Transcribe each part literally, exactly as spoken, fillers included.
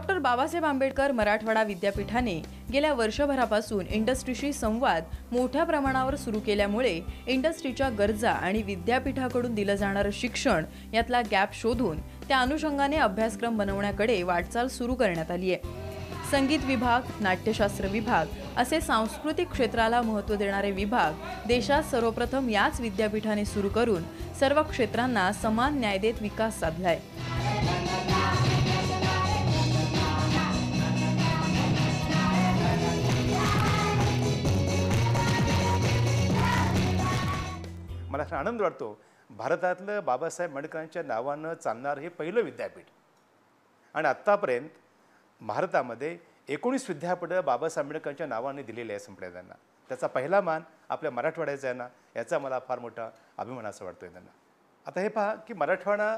Doctor Babasaheb Ambedkar Marathwada विद्यापीठाने गेल्या वर्षभरापासून इंडस्ट्रीशी संवाद मोठ्या प्रमाणावर सुरू केल्यामुळे इंडस्ट्रीच्या गरजा आणि विद्यापीठाकडून दिलं जाणारं शिक्षण यातला गॅप शोधून त्या अनुषंगाने अभ्यासक्रम बनवण्याकडे वाटचाल सुरू करण्यात आली आहे। संगीत विभाग, नाट्यशास्त्र विभाग असे सांस्कृतिक क्षेत्राला महत्त्व देणारे विभाग देशात सर्वप्रथम याच विद्यापीठाने सुरू करून सर्व क्षेत्रांना समान न्याय देत विकास साधलाय। मला आनंद वाटतो भारतातलं बाबासाहेब आंबेडकरांच्या नावानं चालणारं हे पहिलं विद्यापीठ आणि आत्तापर्यंत भारतामध्ये एकोणीस विद्यापीठं बाबासाहेब आंबेडकरांच्या नावाने दिलेले आहे संप्रदायांना। त्याचा पहिला मान आपल्या मराठवाड्याचा आहे ना, याचा मला फार मोठा अभिमान असं वाटतोय त्यांना। आता हे पहा की मराठवाडा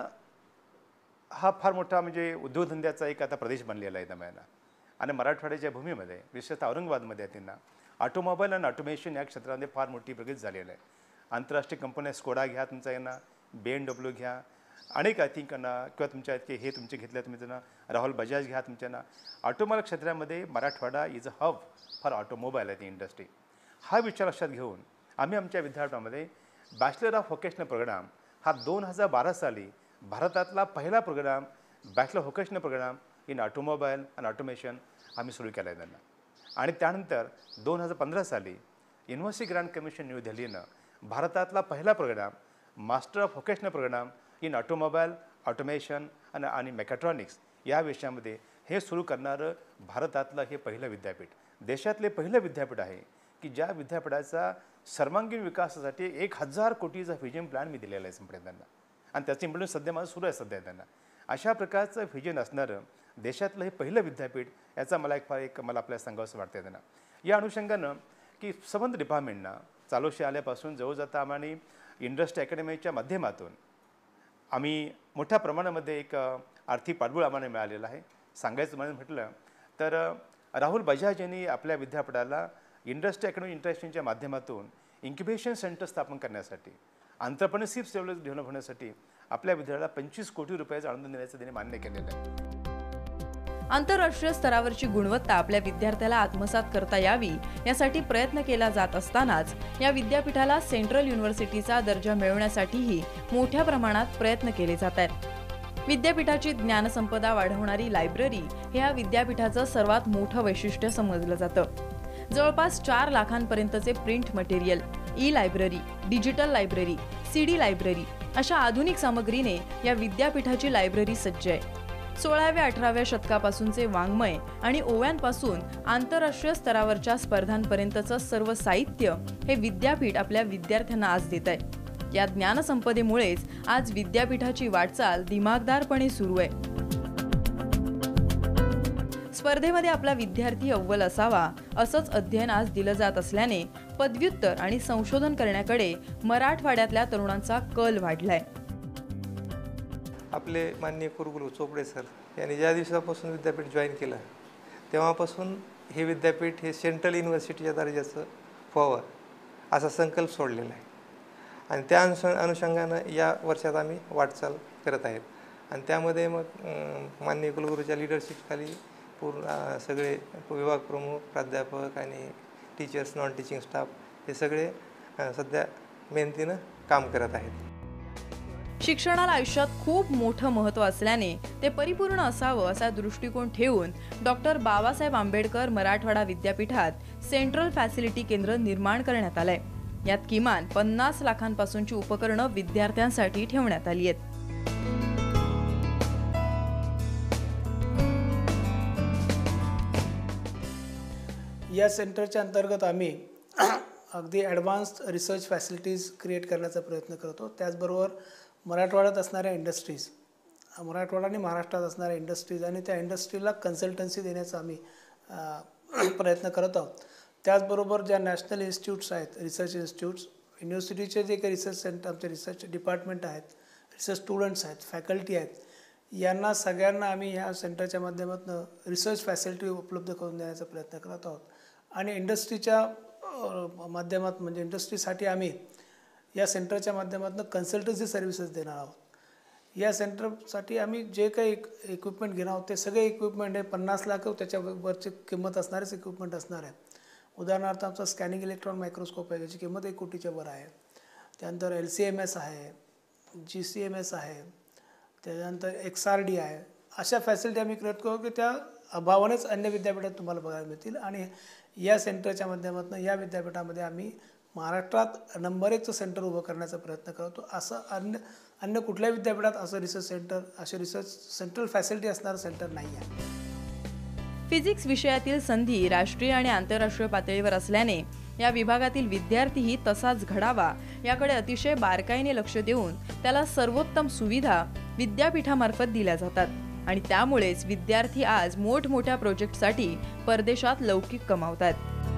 हा फार मोठा म्हणजे उद्योगधंद्याचा एक आता प्रदेश बनलेला आहे दम्याला आणि मराठवाड्याच्या भूमीमध्ये विशेषतः औरंगाबादमध्ये त्यांना ऑटोमोबाईल आणि ऑटोमेशन या क्षेत्रामध्ये फार मोठी प्रगती झालेली आहे। आंतरराष्ट्रीय कंपन्या स्कोडा घ्या, तुमचा यांना बी एम डब्ल्यू घ्या, अनेक आय थिंक ना किंवा तुमच्या इतके हे तुमचे घेतले तुम्ही त्यांना राहुल बजाज घ्या, तुमच्यांना ऑटोमोबाईल क्षेत्रामध्ये Marathwada is a hub for automobile आहे ती इंडस्ट्री। हा विचार लक्षात घेऊन आम्ही आमच्या विद्यापीठामध्ये बॅचलर ऑफ व्होकेशनल प्रोग्राम हा दोन हजार बारा साली भारतातला पहिला program bachelor vocational program in automobile आणि ऑटोमेशन आम्ही सुरू केला आहे त्यांना। आणि त्यानंतर दोन हजार पंधरा साली युनिव्हर्सिटी ग्रँट कमिशन न्यू दिल्लीनं भारतातला पहिला program master of vocational program in automobile automation आणि आणि मेकॅट्रॉनिक्स या विषयामध्ये हे सुरू करणारं भारतातलं हे पहिलं विद्यापीठ, देशातले पहिलं विद्यापीठ आहे की ज्या विद्यापीठाचा सर्वांगीण विकासासाठी एक हजार कोटीचा व्हिजन प्लॅन मी दिलेला आहे संप्रदायांना आणि त्याची इम्प्लिमेंट सध्या माझं सुरू आहे सध्या त्यांना। अशा प्रकारचं व्हिजन असणारं देशातलं हे पहिलं विद्यापीठ याचा मला एक फार एक मला आपल्याला सांगावंसं वाटतं त्यांना। या अनुषंगानं की संबंध डिपार्टमेंटना चालूशी आल्यापासून जवळ जाता आम्हाला इंडस्ट्री अकॅडमीच्या माध्यमातून आम्ही मोठ्या प्रमाणामध्ये एक आर्थिक पाठबळ आम्हाला मिळालेलं आहे। सांगायचं म्हणून म्हटलं तर राहुल बजाज यांनी आपल्या विद्यापीठाला इंडस्ट्री अकॅडमी इंटरनॅशनलच्या माध्यमातून इन्क्युबेशन सेंटर स्थापन करण्यासाठी एंटरप्रेन्योरशिप डेव्हलप होण्यासाठी आपल्या विद्यापीठाला पंचवीस कोटी रुपयाचा अनुदान देण्याचं त्यांनी मान्य केलेलं आहे। आंतरराष्ट्रीय स्तरावरची गुणवत्ता आपल्या विद्यार्थ्याला आत्मसात करता यावी यासाठी प्रयत्न केला जात असतानाच या विद्यापीठाला सेंट्रल युनिव्हर्सिटीचा दर्जा मिळवण्यासाठीही मोठ्या प्रमाणात प्रयत्न केले जात आहेत। विद्यापीठाची ज्ञानसंपदा वाढवणारी लायब्ररी हे या विद्यापीठाचं सर्वात मोठं वैशिष्ट्य समजलं जातं। जवळपास चार लाखांपर्यंतचे print material, e library, digital library, CD library अशा आधुनिक सामग्रीने या विद्यापीठाची लायब्ररी सज्ज आहे। सोळाव्या अठराव्या शतकापासूनचे वाङ्मय आणि ओव्यांपासून आंतरराष्ट्रीय स्तरावरच्या स्पर्धांपर्यंतचं सर्व साहित्य हे विद्यापीठ आपल्या विद्यार्थ्यांना आज देत आहे। या ज्ञानसंपदेमुळेच आज विद्यापीठाची वाटचाल दिमागदारपणे सुरू आहे। स्पर्धेमध्ये आपला विद्यार्थी अव्वल असावा असंच अध्ययन आज दिलं जात असल्याने पदव्युत्तर आणि संशोधन करण्याकडे मराठवाड्यातल्या तरुणांचा कल वाढलाय। आपले माननीय कुलगुरू चोपडे सर यांनी ज्या दिवसापासून विद्यापीठ जॉईन केलं तेव्हापासून हे विद्यापीठ हे सेंट्रल युनिव्हर्सिटीच्या दर्जाचं व्हावं असा संकल्प सोडलेला आहे आणि त्या अनुष अनुषंगानं या वर्षात आम्ही वाटचाल करत आहेत आणि त्यामध्ये मग माननीय कुलगुरूच्या लिडरशिपखाली पूर्ण सगळे विभाग प्रमुख, प्राध्यापक आणि टीचर्स, नॉन टीचिंग स्टाफ हे सगळे सध्या मेहनतीनं काम करत आहेत। शिक्षणाला आयुष्यात खूप मोठं महत्त्व असल्याने ते परिपूर्ण असावं असा दृष्टिकोन ठेवून डॉक्टर बाबासाहेब आंबेडकर मराठवाडा विद्यापीठात सेंट्रल फॅसिलिटी केंद्र निर्माण करण्यात आलंय। यात किमान पन्नास लाखांपासूनची उपकरणं विद्यार्थ्यांसाठी ठेवण्यात आली आहेत। या सेंटरच्या अंतर्गत आम्ही अगदी ॲडव्हान्स्ड रिसर्च फॅसिलिटीज क्रिएट करण्याचा प्रयत्न करतो। त्याचबरोबर मराठवाड्यात असणाऱ्या इंडस्ट्रीज, मराठवाडा आणि महाराष्ट्रात असणाऱ्या इंडस्ट्रीज आणि त्या इंडस्ट्रीला कन्सल्टन्सी देण्याचा आम्ही प्रयत्न करत आहोत। त्याचबरोबर ज्या नॅशनल इन्स्टिट्यूट्स आहेत, रिसर्च इन्स्टिट्यूट्स, युनिव्हर्सिटीचे जे काही रिसर्च सेंटर, आमचे रिसर्च डिपार्टमेंट आहेत, रिसर्च स्टुडंट्स आहेत, फॅकल्टी आहेत, यांना सगळ्यांना आम्ही ह्या सेंटरच्या माध्यमातून रिसर्च फॅसिलिटी उपलब्ध करून देण्याचा प्रयत्न करत आहोत आणि इंडस्ट्रीच्या माध्यमात म्हणजे इंडस्ट्रीसाठी आम्ही या सेंटरच्या माध्यमातून कन्सल्टन्सी सर्व्हिसेस देणार आहोत। या सेंटरसाठी आम्ही जे काही इक्विपमेंट घेणार आहोत ते सगळे इक्विपमेंट हे पन्नास लाख त्याच्यावरची किंमत असणारेच इक्विपमेंट असणार आहे. उदाहरणार्थ आमचा स्कॅनिंग इलेक्ट्रॉन मायक्रोस्कोप आहे, त्याची किंमत एक कोटीच्या वर आहे. त्यानंतर एल सी एम एस आहे, जी सी एम एस आहे, त्याच्यानंतर एक्स आर डी आहे. अशा फॅसिलिटी आम्ही क्रिएट करू की त्या अभावानेच अन्य विद्यापीठात तुम्हाला बघायला मिळतील. आणि या सेंटरच्या माध्यमातून या विद्यापीठामध्ये आम्ही महाराष्ट्रात नंबर एकचं सेंटर उभं करण्याचा प्रयत्न करतो. असं अन्य अन्य कुठल्याही विद्यापीठात असं रिसर्च सेंटर असे रिसर्च सेंट्रल फॅसिलिटी असणारं सेंटर नाही आहे. फिजिक्स विषयातील संधी राष्ट्रीय आणि आंतरराष्ट्रीय पातळीवर असल्याने या विभागातील विद्यार्थीही तसाच घडावा याकडे अतिशय बारकाईने लक्ष देऊन त्याला सर्वोत्तम सुविधा विद्यापीठामार्फत दिल्या जातात आणि त्यामुळेच विद्यार्थी आज मोठमोठ्या प्रोजेक्टसाठी परदेशात लौकिक कमावतात.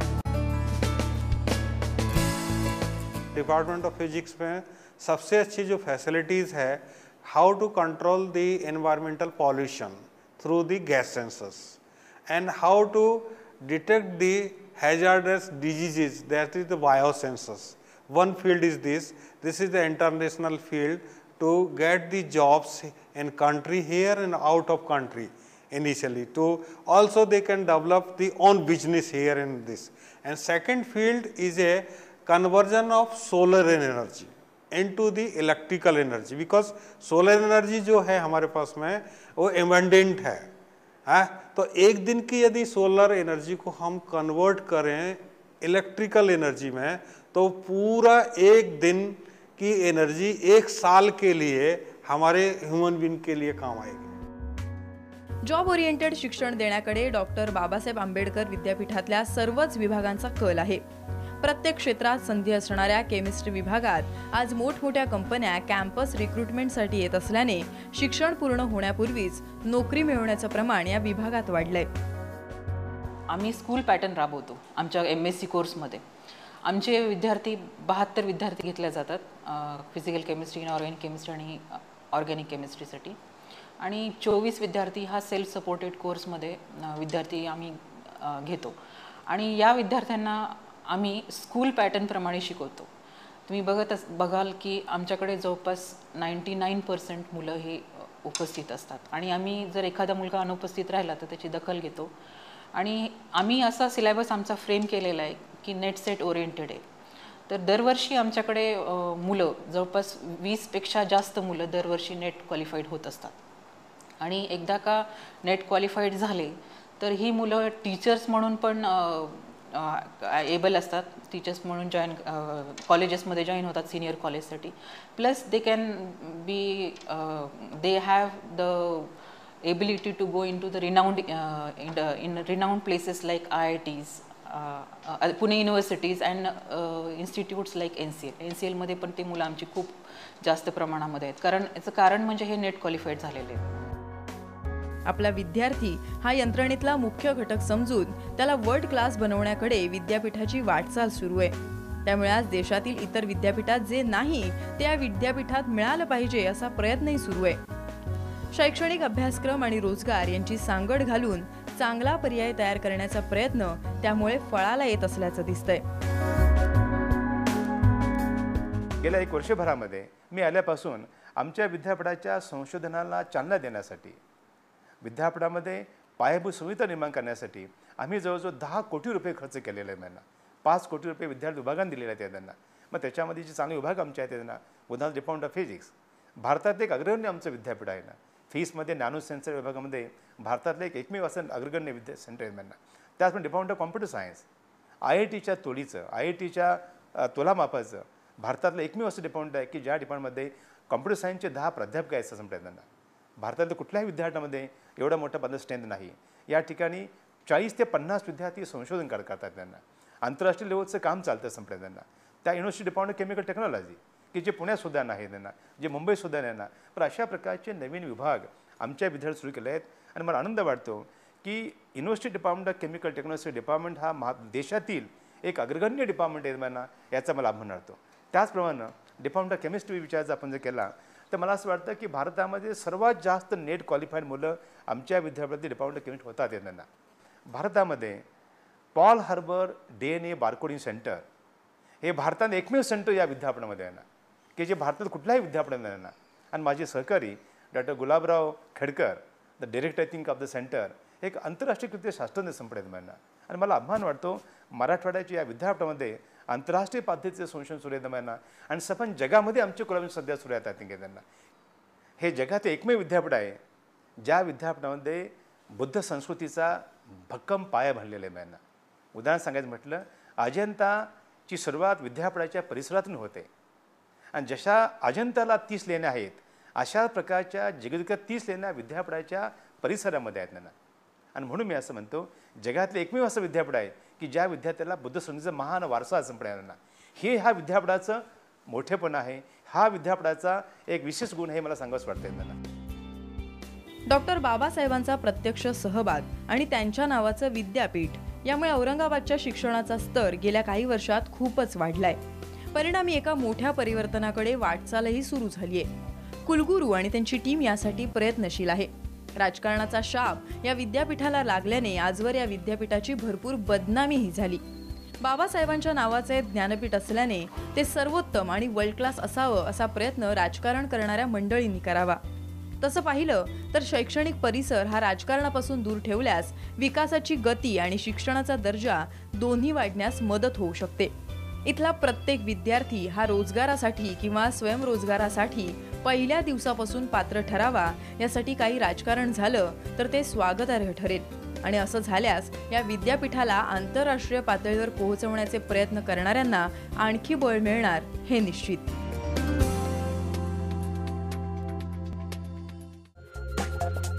डिपार्टमेंट ऑफ फिजिक्स में सबसे अच्छी जो फैसिलिटीज़ है, how to control the environmental pollution through the gas sensors and how to detect the hazardous diseases, that is the biosensors. One field is this, this is the international field to get the jobs in country here and out of country initially, to also they can develop the own business here in this. And second field is a conversion of solar energy into the electrical energy, because solar energy जो है हमारे pass में वो abundant है. हाँ, तो एक दिन की यदि सोलर एनर्जी को हम कन्वर्ट करें इलेक्ट्रिकल एनर्जी में तो पूरा एक दिन की एनर्जी एक साल के लिए हमारे ह्यूमन बीइंग के लिए काम आएगी. जॉब ओरिएंटेड शिक्षण देण्याकडे डॉक्टर बाबासाहेब आंबेडकर विद्यापीठातल्या सर्वच विभागांचा कल आहे. प्रत्येक क्षेत्रात संधी असणाऱ्या केमिस्ट्री विभागात आज मोठमोठ्या कंपन्या कॅम्पस रिक्रुटमेंटसाठी येत असल्याने शिक्षण पूर्ण होण्यापूर्वीच नोकरी मिळवण्याचं प्रमाण या विभागात वाढलंय. आम्ही स्कूल पॅटर्न राबवतो आमच्या एम एस सी कोर्समध्ये. आमचे विद्यार्थी बहात्तर विद्यार्थी घेतले जातात फिजिकल केमिस्ट्री, इनऑर्गॅनिक केमिस्ट्री आणि ऑर्गॅनिक केमिस्ट्रीसाठी, आणि चोवीस विद्यार्थी हा सेल्फ सपोर्टेड कोर्समध्ये विद्यार्थी आम्ही घेतो. आणि या विद्यार्थ्यांना आम्ही स्कूल पॅटर्नप्रमाणे शिकवतो. तुम्ही बघत अस बघाल की आमच्याकडे जवळपास नाईंटी नाईन पर्सेंट मुलं हे उपस्थित असतात आणि आम्ही जर एखादा मुलगा अनुपस्थित राहिला तर त्याची दखल घेतो. आणि आम्ही असा सिलेबस आमचा फ्रेम केलेला आहे की नेट सेट ओरिएंटेड आहे. तर दरवर्षी आमच्याकडे मुलं जवळपास वीसपेक्षा जास्त मुलं दरवर्षी नेट क्वालिफाईड होत असतात. आणि एकदा का नेट क्वालिफाईड झाले तर ही मुलं टीचर्स म्हणून पण एबल असतात. टीचर्स म्हणून जॉईन कॉलेजेसमध्ये जॉईन होतात सिनियर कॉलेजसाठी. Plus they can be they have the ability to go in to the renowned in renowned places like I I Ts, Pune universities and institutes like N C L. N C एलमध्ये पण ते मुलं आमची खूप जास्त प्रमाणामध्ये आहेत, कारण याचं कारण म्हणजे हे नेट क्वालिफाईड झालेले आहेत. आपला विद्यार्थी हा यंत्रणेतला मुख्य घटक समजून त्याला वर्ल्ड क्लास बनवण्याकडे विद्यापीठाची वाटचाल सुरू आहे. त्यामुळे आज देशातील इतर विद्यापीठात जे नाही ते या विद्यापीठात मिळालं पाहिजे असा प्रयत्नही सुरू आहे. शैक्षणिक अभ्यासक्रम आणि रोजगार यांची सांगड घालून चांगला पर्याय तयार करण्याचा प्रयत्न त्यामुळे फळाला येत असल्याचं दिसतंय. गेल्या एक वर्षभरामध्ये मी आल्यापासून आमच्या विद्यापीठाच्या संशोधनाला चालना देण्यासाठी, विद्यापीठामध्ये पायाभूत सुविधा निर्माण करण्यासाठी आम्ही जवळजवळ दहा कोटी रुपये खर्च केलेले आहे. त्यांना पाच कोटी रुपये विद्यार्थी विभागाने दिलेले आहेत त्यांना. मग त्याच्यामध्ये जे चांगले विभाग आमचे आहेत त्यांना, उदाहरण डिपार्टमेंट ऑफ फिजिक्स भारतात एक अग्रगण्य आमचं विद्यापीठ आहे ना. फीसमध्ये नॅनो सेन्सर विभागामध्ये भारतातलं एक एकमेव असं अग्रगण्य विद्या सेंटर आहे त्यांना. त्याचप्रमाणे department of computer science, I I टीच्या तोडीचं, आय आय टीच्या तोलामापाचं भारतातलं एकमेव असं डिपार्टमेंट आहे की ज्या डिपार्टमेंटमध्ये कॉम्प्युटर सायन्सचे दहा प्राध्यापक आहेत असं संपलं त्यांना. भारतातल्या कुठल्याही विद्यापीठामध्ये एवढा मोठा पद स्ट्रेंथ नाही. या ठिकाणी चाळीस ते पन्नास विद्यार्थी संशोधन कर करतात त्यांना. आंतरराष्ट्रीय लेवलचं काम चालतं संपलं त्यांना. त्या university department of chemical technology की जे पुण्यातसुद्धा नाही त्यांना, जे मुंबईतसुद्धा नाही ना. पण अशा प्रकारचे नवीन विभाग आमच्या विद्यार्थी सुरू केले आहेत. आणि मला आनंद वाटतो की university department of chemical technology department हा महा देशातील एक अग्रगण्य डिपार्टमेंट आहे त्यांना, याचा मला अभिमान वाटतो. त्याचप्रमाणे डिपार्टमेंट ऑफ केमिस्ट्री विचार जर आपण जर केला तर मला असं वाटतं की भारतामध्ये सर्वात जास्त नेट क्वालिफाईड मुलं आमच्या विद्यापीठातील डिपार्टमेंट ऑफ केमिस्ट्री होतात त्यांना. भारतामध्ये पॉल हार्बर D N A barcoding centre हे भारतात एकमेव सेंटर या विद्यापीठामध्ये आहे ना, की जे भारतात कुठल्याही विद्यापीठामध्ये आहे ना. आणि माझे सहकारी doctor Gulabrao Khedkar, the director I think of the centre, एक आंतरराष्ट्रीयकृत शास्त्रज्ञ संपडेत त्यांना. आणि मला अभिमान वाटतो मराठवाड्याच्या या विद्यापीठामध्ये आंतरराष्ट्रीय पद्धतीचे संशोधन सुरू आहे त्यांना. आणि सफन जगामध्ये आमचे कोलॅबोरेशन सध्या सुरू आहेत आय थिंक त्यांना. हे जगात एकमेव विद्यापीठ आहे ज्या विद्यापीठामध्ये बुद्ध संस्कृतीचा भक्कम पाया भरलेला आहे त्यांना. उदाहरण सांगायचं म्हटलं, अजंताची सुरुवात विद्यापीठाच्या परिसरातून होते आणि जशा अजंताला तीस लेण्या आहेत अशा प्रकारच्या जगविख्यात तीस लेण्या विद्यापीठाच्या परिसरामध्ये आहेत त्यांना. आणि म्हणून मी असं म्हणतो जगातलं एकमेव असं विद्यापीठ आहे की ज्या विद्यार्थ्याला बुद्ध संस्कृतीचा महान वारसा संपण्याना. हे ह्या विद्यापीठाचं मोठेपण आहे, हा विद्यापीठाचा एक विशेष गुण हे मला सांगावंच वाटतं त्यांना. डॉक्टर बाबासाहेबांचा प्रत्यक्ष सहभाग आणि त्यांच्या नावाचं विद्यापीठ यामुळे औरंगाबादच्या शिक्षणाचा स्तर गेल्या काही वर्षात खूपच वाढलाय. परिणामी एका मोठ्या परिवर्तनाकडे वाटचालही सुरू झालीय. कुलगुरू आणि त्यांची टीम यासाठी प्रयत्नशील आहे. राजकारणाचा शाप या विद्यापीठाला लागल्याने आजवर या विद्यापीठाची भरपूर बदनामीही झाली. बाबासाहेबांच्या नावाचे ज्ञानपीठ असल्याने ते सर्वोत्तम आणि वर्ल्ड क्लास असावं असा प्रयत्न राजकारण करणाऱ्या मंडळींनी करावा. तसं पाहिलं तर शैक्षणिक परिसर हा राजकारणापासून दूर ठेवल्यास विकासाची गती आणि शिक्षणाचा दर्जा दोन्ही वाढण्यास मदत होऊ शकते. इथला प्रत्येक विद्यार्थी हा रोजगारासाठी किंवा स्वयंरोजगारासाठी पहिल्या दिवसापासून पात्र ठरावा यासाठी काही राजकारण झालं तर ते स्वागतार्ह ठरेल. आणि असं झाल्यास या विद्यापीठाला आंतरराष्ट्रीय पातळीवर पोहोचवण्याचे प्रयत्न करणाऱ्यांना आणखी बळ मिळणार हे निश्चित.